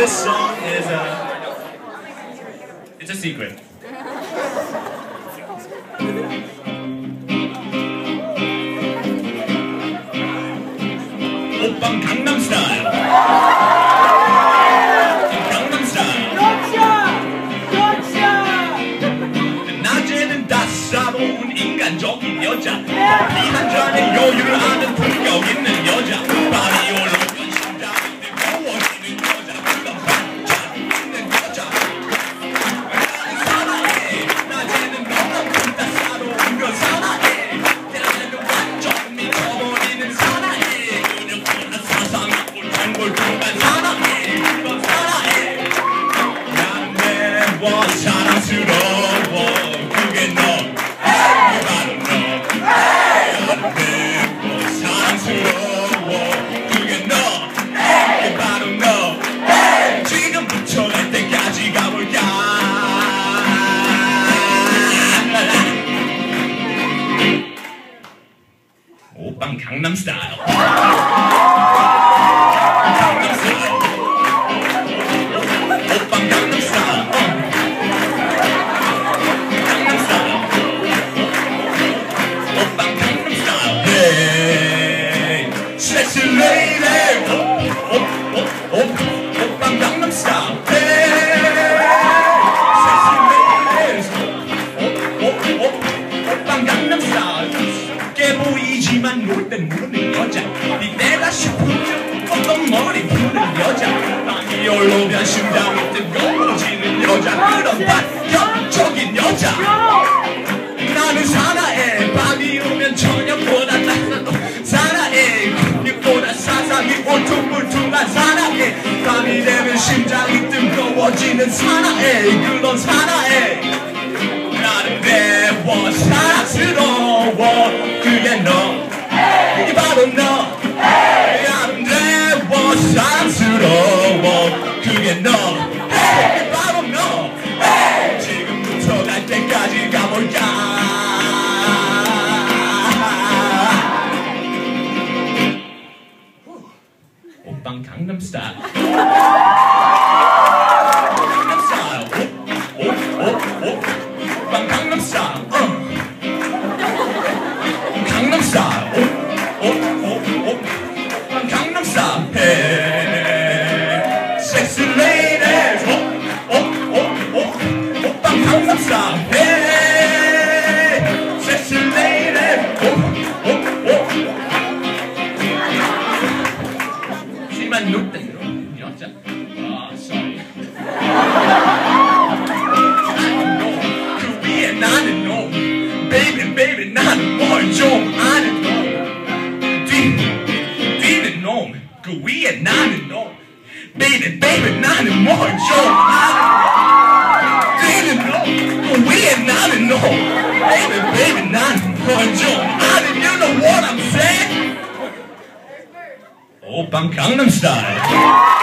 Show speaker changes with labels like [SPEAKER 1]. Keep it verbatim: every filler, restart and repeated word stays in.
[SPEAKER 1] this song is a, it's a secret. 오빤 강남 스타일. 강남 스타일. 낮에는 따사로운 인간적인 여자. 이 한 잔의 여유를 아는 품격 있는 여자. 밤이 올라오면 심장이 뜨거워지는 여자. 그런 반찬 있는 여자. 나는 사랑해. 낮에는 너만큼 따사로운 걸 사랑해. 낮에는 완전 미쳐버리는 사랑해. 그녀보다 사상이 옳은 걸 그만 사랑해. 그건 사랑해. 나는 매워 사랑스러워. 그게 너. 바로 너. 나는 매워 사랑스러워. 그게 너. 그게 바로 너. 지금부터 갈 때까지 가볼까. 오빤 강남 스타일. 강남 스타일. 오빤 강남 스타일. 강남 스타일. 오빤 강남 스타일. Hey, sexy lady. 오, 오, 오, 오, 오빤 강남 스타일. Hey, sexy ladies. 오, 오, 오, 오빤 강남 스타일. 깨 보이지만 놀 땐 모르는 여자. 이때가 싶으면 어떤 머리 푸는 여자. 밤이 올라오면 심장이 뜨거워지는 여자. 그런 반격적인 여자. 나는 사나해. 밤이 오면 저녁보다 따뜻한 사나해. 근육보다 사상이 울퉁불퉁한 사나해. 밤이 되면 심장이 뜨거워지는 사나해. 그런 사나해. 나는 매워 사랑스러워. 그게 너. 그게 바로 너. 나는 매워 사랑스러워. 그게 너. 그게 바로 너. 지금부터 갈 때까지 가볼까. 오빤 강남 스타일. 강남 스타일. 오, 오, 오, 오. 오빤 강남 스타일. 어. 강남 스타일. 오, 오, 오, 오. 오빤 강남 스타일. Hey, sexy ladies. 오, 오, 오, 오. 오빤 강남 스타일. Hey, sexy ladies. 오, 오, 오. 씨만 놀 땐 여자. 아, sorry. 그 위에 나는 놈. Baby, baby, 나는 뭘 좀 아는 놈. 뒤, 뒤는 놈. 그 위에 나는 놈. Baby, baby, 나는 뭘 좀 아는 놈. 뒤는 놈. 그 위에 나는 놈. Baby, baby, 나는 뭘 좀 아는. You know what I'm saying? 오빤 강남 스타일.